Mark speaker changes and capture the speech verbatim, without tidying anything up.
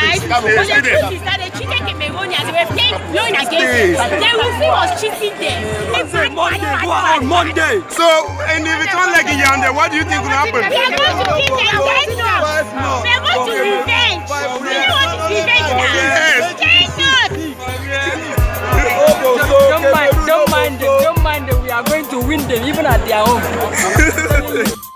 Speaker 1: right? But the truth is that they cheated Cameroonians. They were playing blowing against them. They will see was cheating them.
Speaker 2: Monday, go on Monday.
Speaker 3: So, and if it's not like in Yanda, what do you think will happen?
Speaker 1: We are going to give them right now. We are going to revenge. Do you want to revenge now?
Speaker 3: Yes.
Speaker 2: Don't mind, don't mind them, don't mind them. We are going to win them even at their home.